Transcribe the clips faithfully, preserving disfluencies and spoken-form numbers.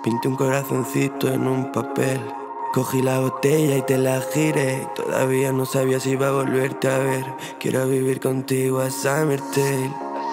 Pinté un corazoncito en un papel. Cogí la botella y te la giré. Todavía no sabía si iba a volverte a ver. Quiero vivir contigo a Summertale,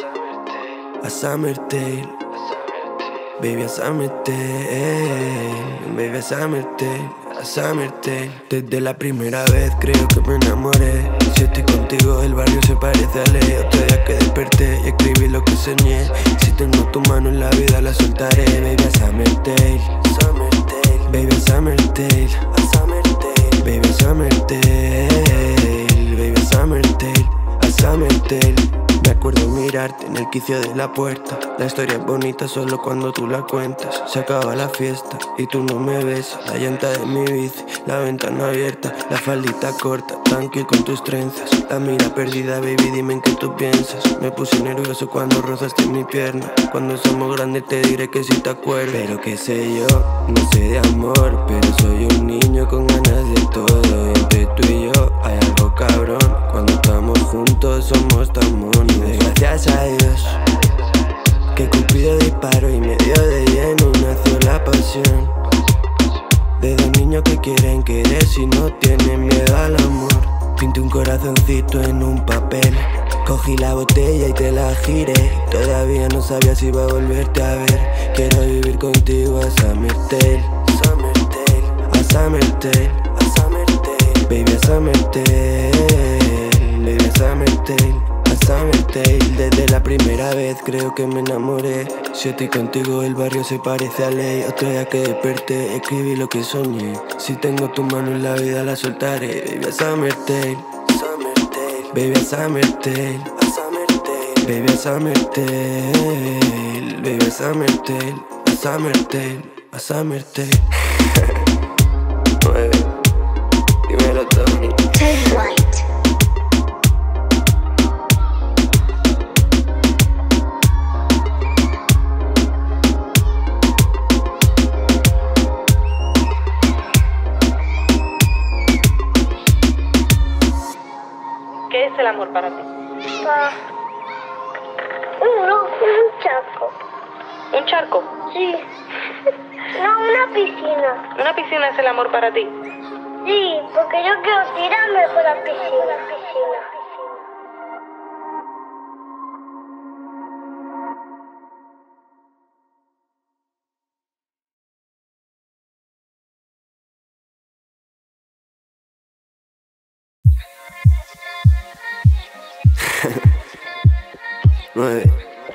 a Summertale, baby a Summertale, baby a Summertale, a Summertale. Desde la primera vez creo que me enamoré. Si estoy contigo el barrio se parece a ley. Otro día que desperté y escribí lo que soñé. Si tengo tu mano en la vida la soltaré. Baby a Summertale, Summertale, baby a Summertale, a Summertale, baby a Summertale, baby a Summertale, a Summertale. Me acuerdo mirarte en el quicio de la puerta. La historia es bonita solo cuando tú la cuentas. Se acaba la fiesta y tú no me ves. La llanta de mi bici, la ventana abierta, la faldita corta, tranqui con tus trenzas. La mira perdida, baby, dime en qué tú piensas. Me puse nervioso cuando rozaste mi pierna. Cuando somos grandes te diré que si te acuerdas. Pero qué sé yo, no sé de amor, pero soy un niño con ganas de todo. Y entre tú y yo hay algo cabrón. Cuando estamos juntos somos tan monos. Gracias a Dios que Cupido disparó y me dio de lleno. Nació la pasión de dos niños que quieren querer si no tienen miedo al amor. Pinté un corazoncito en un papel. Cogí la botella y te la giré. Todavía no sabía si iba a volverte a ver. Quiero vivir contigo a Summertale, Summertale, a Summertale, a Summertale, baby a Summertale, baby a Summertale, a Summertale. Desde la primera vez creo que me enamoré. Si estoy contigo el barrio se parece a ley. Otro día que desperté escribí lo que soñé. Si tengo tu mano en la vida la soltaré. Baby a Summertale, Summertale, baby a Summertale, a Summertale, baby a Summertale, baby a Summertale, a Summertale, a Summertale. Nueve, dímelo Tony. Tony White. ¿Qué es el amor para ti? Ah, uno, un charco. ¿Un charco? Sí. No, una piscina. ¿Una piscina es el amor para ti? Sí, porque yo quiero tirarme por la piscina. piscina. Nueve.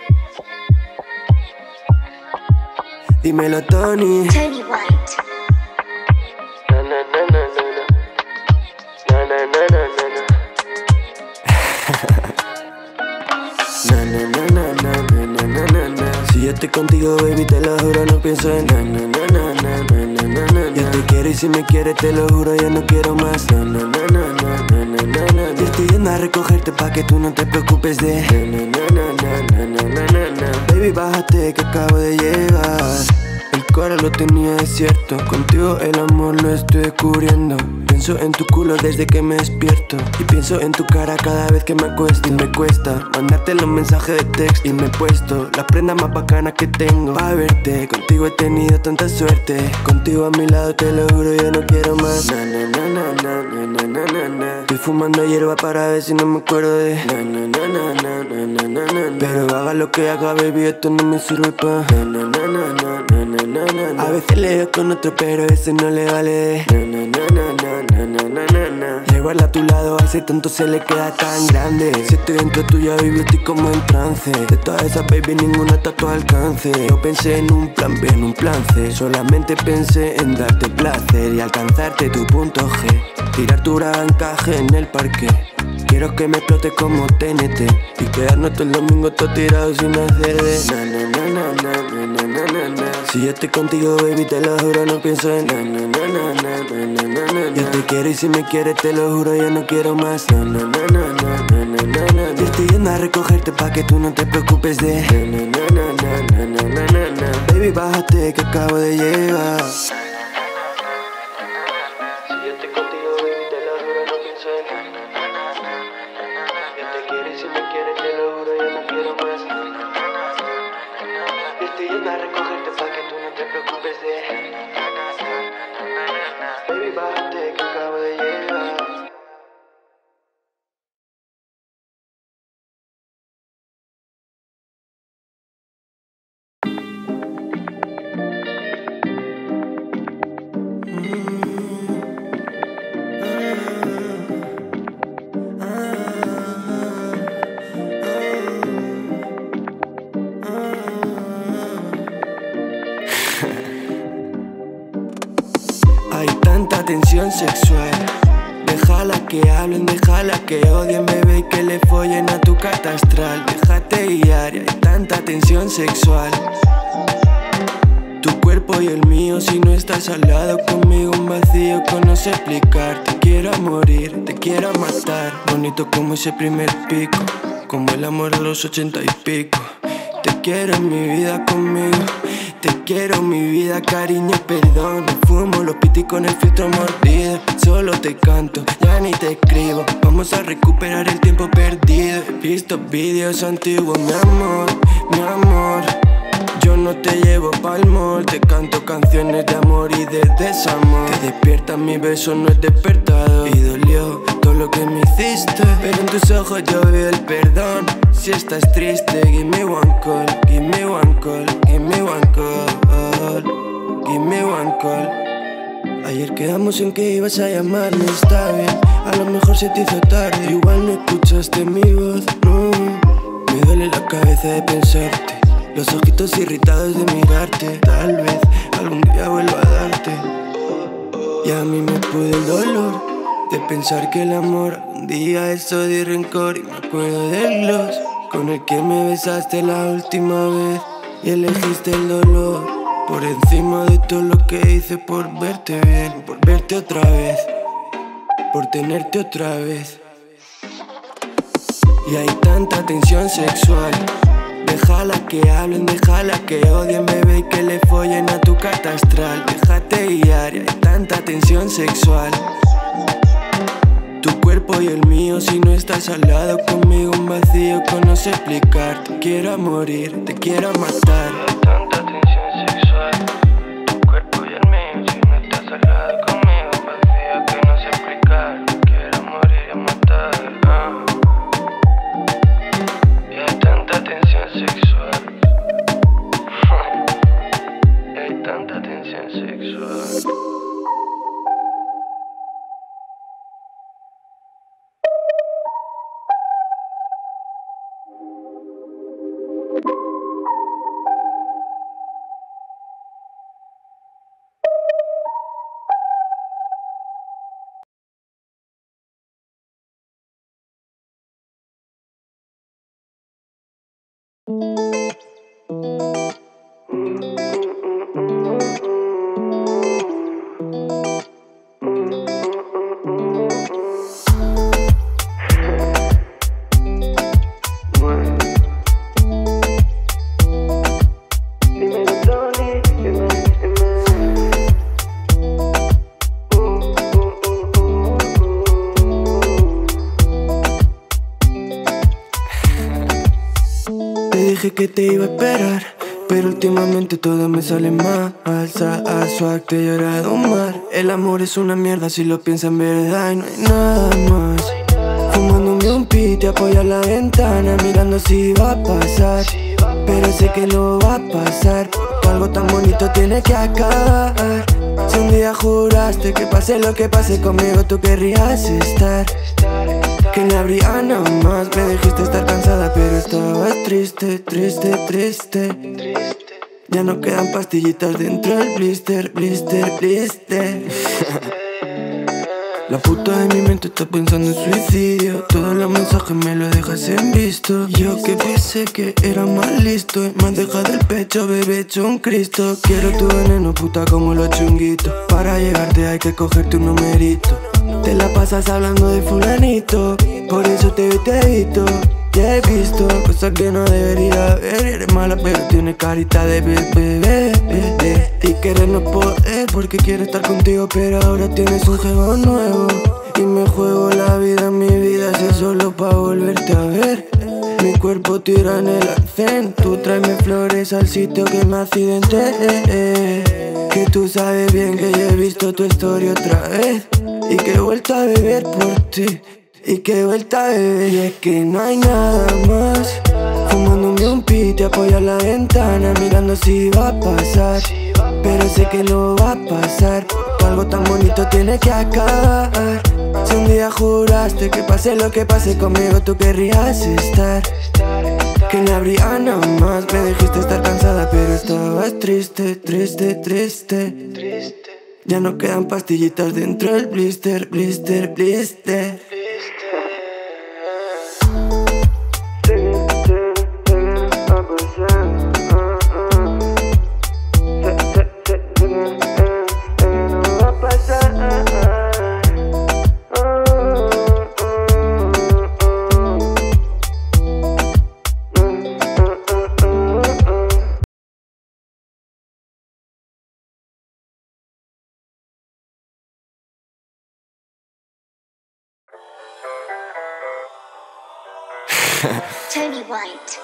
Dímelo Tony. Tony White. Na na na na na na. Na na na na na na. Na na na na na na na na na. Si yo estoy contigo, baby, te lo juro, no pienso en na na na na na na na na. Yo te quiero y si me quieres, te lo juro, ya no quiero más. Na na na na na na na na. Yo estoy yendo a recogerte pa' que tú no te preocupes de na na na na na na na na. Baby, bájate que acabo de llegar. El coro lo tenía desierto. Contigo el amor lo estoy descubriendo. Pienso en tu culo desde que me despierto. Y pienso en tu cara cada vez que me acuesto. Y me cuesta mandarte los mensajes de texto. Y me he puesto la prenda más bacana que tengo pa' verte. Contigo he tenido tanta suerte. Contigo a mi lado te lo juro, yo no quiero más. Na na na na na na na na na. Estoy fumando hierba para ver si no me acuerdo de na na na na na na na na na. Pero haga lo que haga, baby, esto no me sirve pa' na na na na na na na na na. A veces le veo con otro, pero ese no le vale. Na na na na na na na na na. Llevarla a tu lado hace tanto se le queda tan grande. Si estoy dentro tuya, baby, estoy como en trance. De todas esas, baby, ninguna está a tu alcance. Yo pensé en un plan B, en un plan C. Solamente pensé en darte placer y alcanzarte tu punto G. Tirar tu gran encaje en el parque. Quiero que me explote como T N T y quedarnos todo el domingo todo tirado sin hacer de na na na na na na na na na. Si yo estoy contigo, baby, te lo juro, no pienso en na na na na na na na na. Yo te quiero y si me quieres, te lo juro, ya no quiero más. Na na na na na na na na. Yo estoy yendo a recogerte pa' que tú no te preocupes de na na na na na na na na. Baby, bájate que acabo de llegar. estoy yendo a recogerte pa' que tú no te preocupes de baby, bájate que acabo de llegar. Hay tanta tensión sexual. Déjala que hablen, déjala que odien, bebé, y que le follen a tu carta astral. Déjate guiar, hay tanta tensión sexual. Tu cuerpo y el mío, si no estás al lado conmigo, un vacío que no sé explicar. Te quiero morir, te quiero matar. Bonito como ese primer pico, como el amor a los ochenta y pico. Te quiero en mi vida conmigo. Te quiero mi vida, cariño, perdón. Me fumo los pitis con el filtro mordido. Solo te canto, ya ni te escribo. Vamos a recuperar el tiempo perdido. He visto vídeos antiguos, mi amor, mi amor. Yo no te llevo pa'l mall, te canto canciones de amor y de desamor. Te despierta mi beso, no es despertado. Y dolió todo lo que me hiciste, pero en tus ojos yo veo el perdón. Si estás triste, give me one call, give me one call, give me one call, give me one call. Ayer quedamos en que ibas a llamarme, está bien, a lo mejor se te hizo tarde. Igual no escuchaste mi voz, no. Me duele la cabeza de pensarte, los ojitos irritados de mirarte. Tal vez algún día vuelva a darte. Y a mí me pude el dolor de pensar que el amor un día es odio y rencor. Y me acuerdo del gloss con el que me besaste la última vez. Y elegiste el dolor por encima de todo lo que hice por verte bien, por verte otra vez, por tenerte otra vez. Y hay tanta tensión sexual. Déjala que hablen, déjala que odien, bebé, y que le follen a tu carta astral. Déjate guiar, hay tanta tensión sexual. Tu cuerpo y el mío, si no estás al lado conmigo, un vacío que no sé explicar. Te quiero morir, te quiero matar. Hay tanta tensión sexual. Tu cuerpo y el mío, si no estás al lado conmigo, un vacío que no sé explicar. Te quiero morir y matar. Ah. Y hay tanta tensión sexual. Y hay tanta tensión sexual. Dije que te iba a esperar, pero últimamente todo me sale mal. Alza a su acto y llorado mar. El amor es una mierda si lo piensas en verdad y no hay nada más. Fumándome un piti, apoyo a la ventana, mirando si va a pasar. Pero sé que no va a pasar, porque algo tan bonito tiene que acabar. Si un día juraste que pase lo que pase conmigo, tú querrías estar, que no habría nada más. Me dijiste estar cansada, pero estabas triste, triste, triste. Ya no quedan pastillitas dentro del blister, blister, blister. La puta de mi mente está pensando en suicidio. Todos los mensajes me los dejas en visto. Yo que pensé que era más listo y me has dejado el pecho, bebé, hecho un Cristo. Quiero tu veneno, puta, como los chunguitos. Para llegarte hay que cogerte un numerito. Te la pasas hablando de fulanito, por eso te vi, te evito. Ya he visto cosas que no debería ver. Eres mala pero tienes carita de bebé. Y querer no poder porque quiero estar contigo, pero ahora tienes un juego nuevo. Y me juego la vida, mi vida, si es solo pa' volverte a ver. mi cuerpo tira en el arcén. Tú tráeme flores al sitio que me accidenté. Que tú sabes bien que yo he visto tu historia otra vez. Y que he vuelto a beber por ti. Y que he vuelto a beber. Y es que no hay nada más. Fumándome un pit y apoyo la ventana, mirando si va a pasar. Pero sé que no va a pasar, porque algo tan bonito tiene que acabar. Si un día juraste que pase lo que pase conmigo, tú querrías estar. Que no habría nada más. Me dijiste estar cansada, pero estabas triste, triste, triste. Ya no quedan pastillitas dentro del blister, blister, blister. Tony White.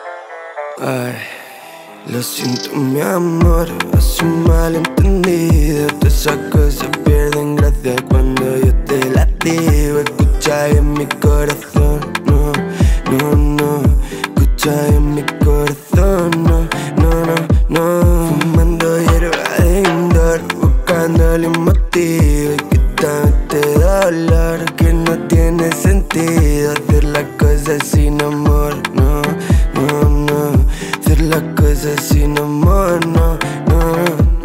Ay, lo siento mi amor, es un malentendido. Todas esas cosas pierden gracia cuando yo te las digo. Escucha en mi corazón, no, no, no. Escucha en mi corazón, no, no, no, no. Fumando hierba de indoor, buscándole un motivo. Y quitando este dolor que no tiene sentido. Hacer las cosas sin amor, no, no, no. Hacer las cosas sin amor, no, no,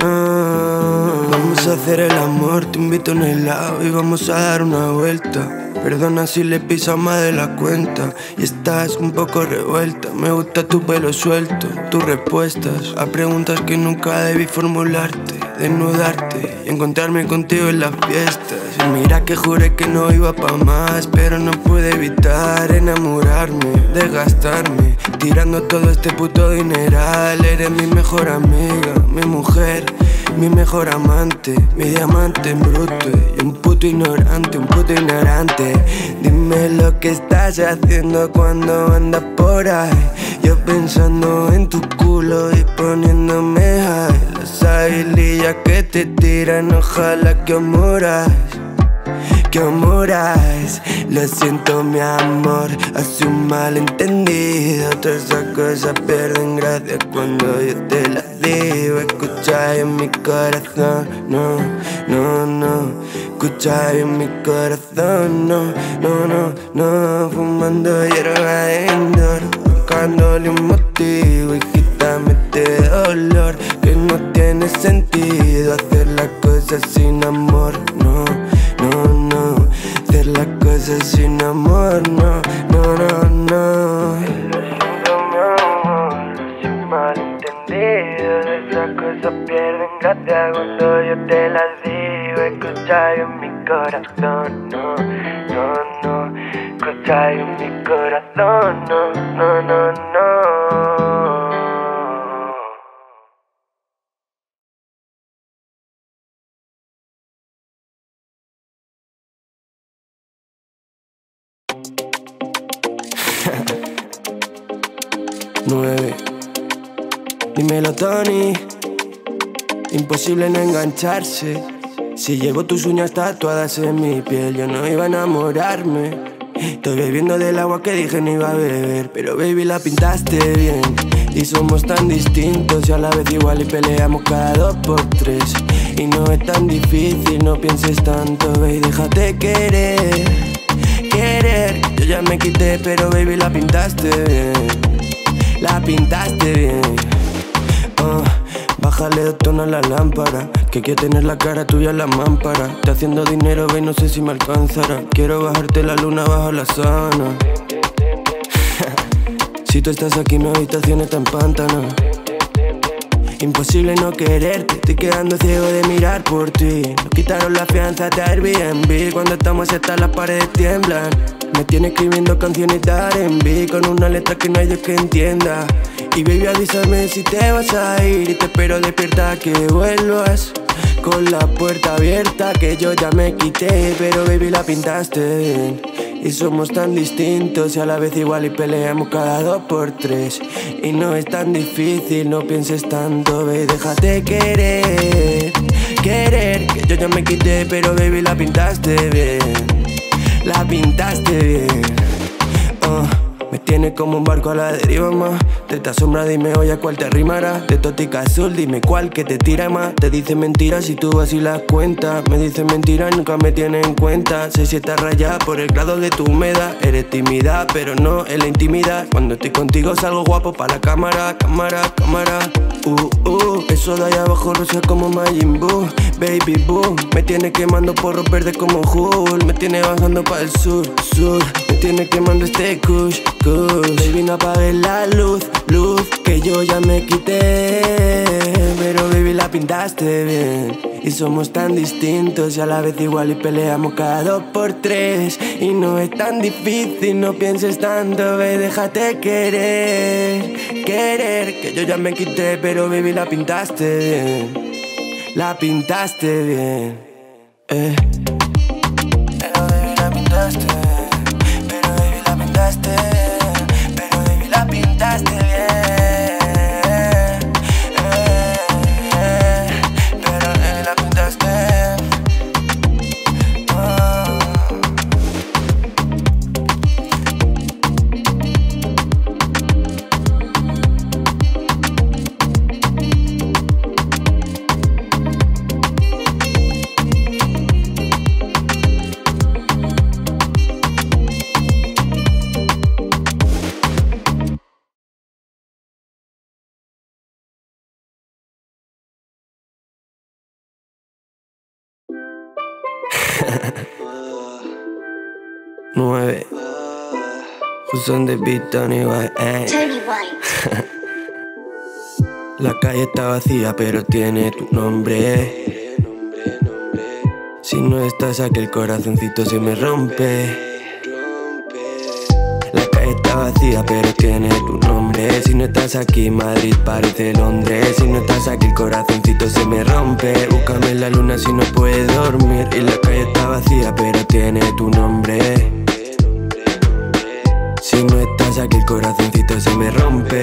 no. Vamos a hacer el amor, te invito a un helado y vamos a dar una vuelta. Perdona si le piso más de la cuenta y estás un poco revuelta. Me gusta tu pelo suelto, tus respuestas a preguntas que nunca debí formularte. Desnudarte y encontrarme contigo en las fiestas. Y mira que juré que no iba pa' más, pero no pude evitar enamorarme, desgastarme, tirando todo este puto dineral. Eres mi mejor amiga, mi mujer, mi mejor amante, mi diamante en bruto. Y un puto ignorante, un puto ignorante. Dime lo que estás haciendo cuando andas por ahí. Yo pensando en tu culo y poniéndome high. Las aguilillas que te tiran, ojalá que os muráis, que os muráis. Lo siento mi amor, hace un malentendido. Todas esas cosas pierden gracia cuando yo te las digo. Escucha en mi corazón, no, no, no. Escucha en mi corazón, no, no, no, no. Fumando hierba de indoor, buscándole un motivo. Y quítame este dolor que no tiene sentido. Hacer las cosas sin amor, no, no, no. Hacer las cosas sin amor, no, no, no, no. Lo siento mi amor, sin malentendido. Esas cosas pierden gracia cuando yo te las digo. Escucha en mi corazón, no, no, no. Escucha en mi corazón, no, no, no, no. Nueve. Dímelo, Tony. Imposible no engancharse. Si llevo tus uñas tatuadas en mi piel, yo no iba a enamorarme. Estoy bebiendo del agua que dije no iba a beber, pero baby la pintaste bien. Y somos tan distintos y a la vez igual y peleamos cada dos por tres. Y no es tan difícil, no pienses tanto, baby, déjate querer, querer. Yo ya me quité, pero baby la pintaste bien, la pintaste bien. uh. Bájale dos tonos a la lámpara, que quiero tener la cara tuya en la mámpara. Te haciendo dinero, ve, no sé si me alcanzará. Quiero bajarte la luna bajo la sábana. Si tú estás aquí, mi habitación está en pantano. Imposible no quererte, estoy quedando ciego de mirar por ti. Nos quitaron la fianza de Airbnb, cuando estamos estas las paredes tiemblan. Me tiene escribiendo canciones de R and B con una letra que no hay Dios que entienda. Y baby, avísame si te vas a ir y te espero despierta que vuelvas. Con la puerta abierta que yo ya me quité, pero baby la pintaste bien. Y somos tan distintos y a la vez igual y peleamos cada dos por tres. Y no es tan difícil, no pienses tanto, baby, déjate querer. Querer, que yo ya me quité, pero baby la pintaste bien. La pintaste bien. uh. Me tienes como un barco a la deriva más. De esta sombra dime oye cuál te rimará. De Totica Azul dime cuál que te tira más. Te dicen mentiras y tú así las cuentas. Me dicen mentiras y nunca me tienes en cuenta. Sé si estás rayada por el grado de tu humedad. Eres tímida pero no en la intimidad. Cuando estoy contigo salgo guapo pa' la cámara. Cámara, cámara. Uh, uh, eso de allá abajo rosa como Majin Buu. Baby boo, me tiene quemando porros verdes como Hulk. Me tiene bajando pa' el sur, sur. Me tiene quemando este kush, kush. Baby no apagues la luz, luz. Que yo ya me quité, pero baby la pintaste bien. Y somos tan distintos y a la vez igual y peleamos cada dos por tres. Y no es tan difícil, no pienses tanto, baby, déjate querer. Querer, que yo ya me quité, pero baby la pintaste bien. La pintaste bien, eh. Pero baby la pintaste bien. Pero baby la pintaste bien. Pero baby la pintaste bien, eh, eh. Pero baby la pintaste bien, oh. Nueve. Who's on the beat, Tony White, eh. Tony White. La calle está vacía pero tiene tu nombre. Si no estás aquí el corazoncito se me rompe. La calle está vacía pero tiene tu nombre. Si no estás aquí Madrid parece Londres. Si no estás aquí el corazoncito se me rompe. Búscame en la luna si no puedes dormir. Y la calle está vacía pero tiene tu nombre. Si no estás aquí el corazoncito se me rompe.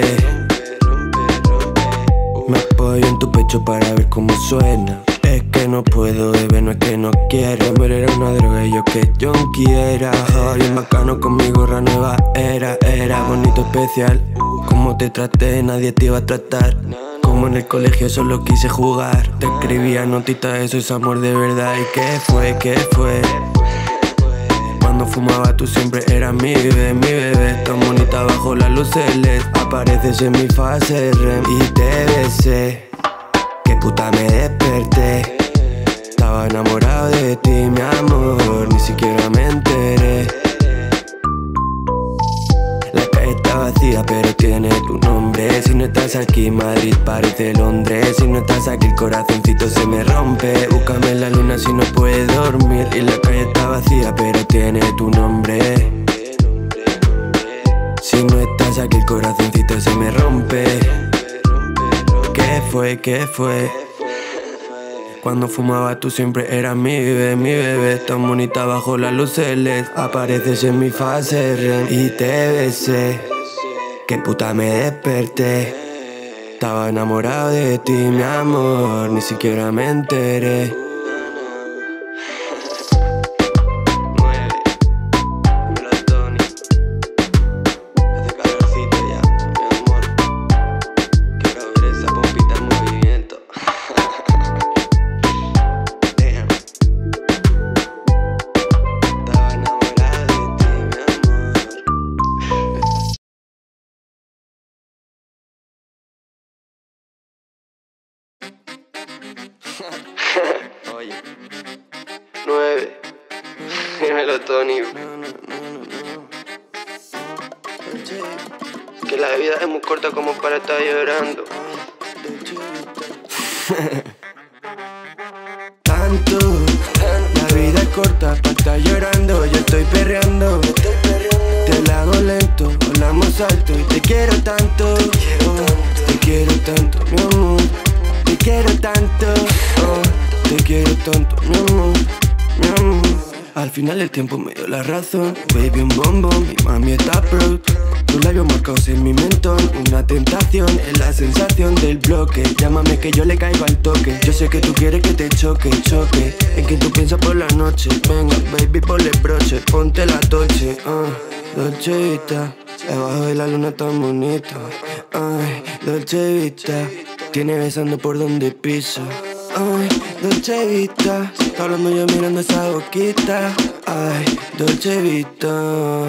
Me apoyo en tu pecho para ver cómo suena. Es que no puedo beber, no es que no quiera. Amor era una droga y yo que yo quiera. Ay, bien bacano con mi gorra nueva era. Era bonito, especial. Como te traté, nadie te iba a tratar. Como en el colegio solo quise jugar. Te escribía notitas, eso es amor de verdad. ¿Y qué fue, qué fue? Cuando fumaba tú siempre eras mi bebé, mi bebé. Tan bonita bajo las luces L E D. Apareces en mi fase R E M y te besé. Que puta me desperté. Estaba enamorado de ti, mi amor. Ni siquiera me enteré. La calle está vacía pero tiene tu nombre. Si no estás aquí Madrid parece Londres. Si no estás aquí el corazoncito se me rompe. Búscame en la luna si no puedes dormir. Y la calle está vacía pero tiene tu nombre. Si no estás aquí el corazoncito se me rompe. ¿Qué fue, qué fue? Cuando fumaba tú siempre eras mi bebé, mi bebé. Tan bonita bajo las luces L E D. Apareces en mi fase R E M y te besé. Que puta me desperté. Estaba enamorado de ti, mi amor. Ni siquiera me enteré. Oye, nueve. Dímelo, Tony. Que la vida es muy corta como para estar llorando. Tanto, la vida es corta para estar llorando. Yo estoy perreando, te la hago lento, volamos alto y te quiero tanto. Oh, te quiero tanto, mi amor. Te quiero tanto, oh, te quiero tanto, mi amor, mi amor. Al final el tiempo me dio la razón. Baby, un bombón, mi mami está pro. Tus labios marcados en mi mentón. Una tentación, es la sensación del bloque. Llámame que yo le caigo al toque. Yo sé que tú quieres que te choque, choque. En quien tú piensas por la noche. Venga, baby, ponle broche, ponte la Dolce. uh, Dolce Vita, debajo de la luna tan bonita. Ay, Dolce Vita, tiene besando por donde piso. Ay, Dolce Vita, hablando yo mirando esa boquita. Ay, Dolce Vita.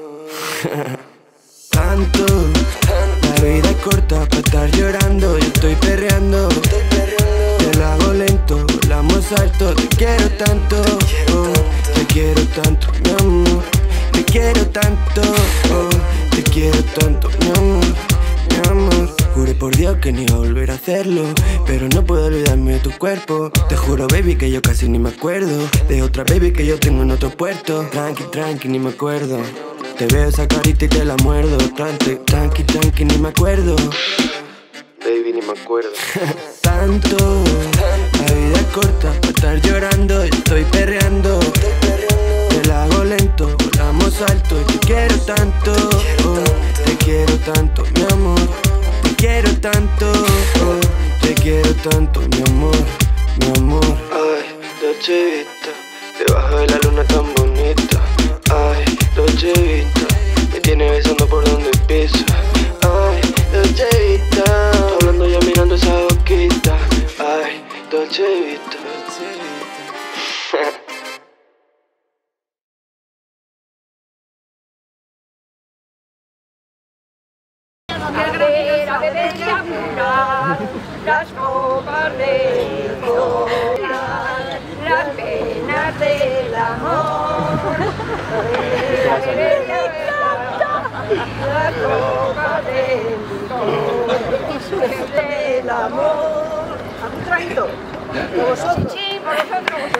Tanto, la vida es corta para estar llorando. Yo estoy perreando, te lo hago lento, volamos alto. Te quiero tanto, oh, te quiero tanto, mi amor. Te quiero tanto, oh, te quiero tanto, mi amor, mi amor. Juré por Dios que ni iba a volver a hacerlo, pero no puedo olvidarme de tu cuerpo. Te juro, baby, que yo casi ni me acuerdo de otra baby que yo tengo en otro puerto. Tranqui, tranqui, ni me acuerdo. Te veo esa carita y te la muerdo. Tranqui, tranqui, tranqui, ni me acuerdo. Baby, ni me acuerdo. Tanto, la vida es corta para estar llorando. Yo estoy perreando, te la hago lento, volamos alto. Y te quiero tanto, oh, te quiero tanto, mi amor. Te quiero tanto, oh, te quiero tanto, mi amor, mi amor. Ay, Dolce Vita, debajo de la luna tan bonita. Ay, Dolce Vita, me tiene besando por donde piso. Ay, Dolce Vita, hablando yo mirando esa boquita. Ay, Dolce Vita, Dolce Vita. A beber y a curar las copas del licor, las penas del amor. A beber y a curar las copas del licor, del amor. ¿A un traguito? ¿Por vosotros? Sí, por vosotros.